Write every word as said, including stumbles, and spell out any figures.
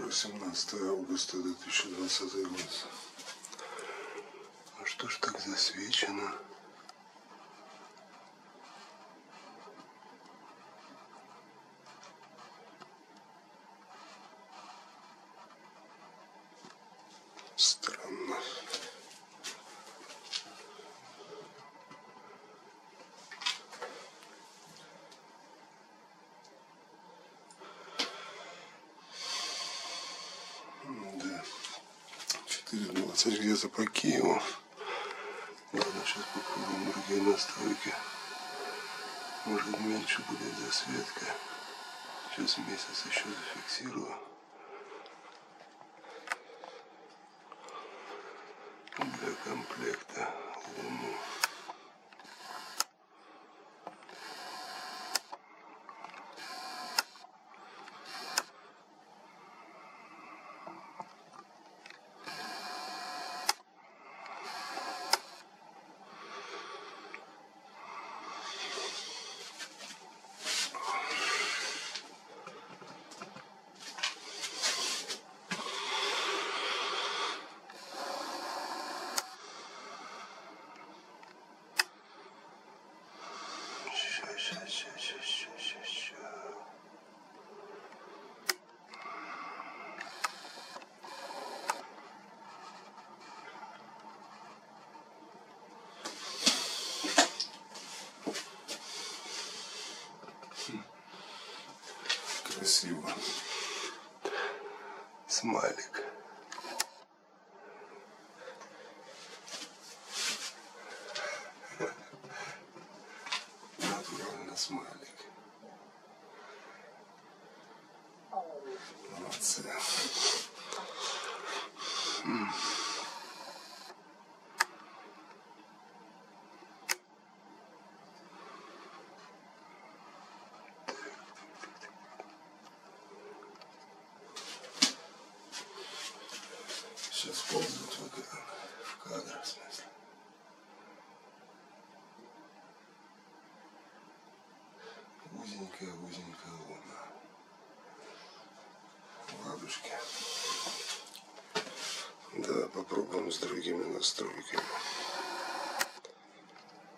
восемнадцатое августа две тысячи двадцатый год. А что ж так засвечено? Странно. Да. четыре двадцать где-то по Киеву. Ладно, сейчас попробуем другие настройки. Может, меньше будет засветка. Сейчас месяц еще зафиксирую. Для комплекта луну. Сейчас, сейчас, сейчас, сейчас, сейчас. Красиво. Смайлик. Натурально смайлик. Молодцы. М. Сейчас ползут в кадр, в кадр, в смысле. Узенькая, узенькая луна. Ладушки. Давай попробуем с другими настройками.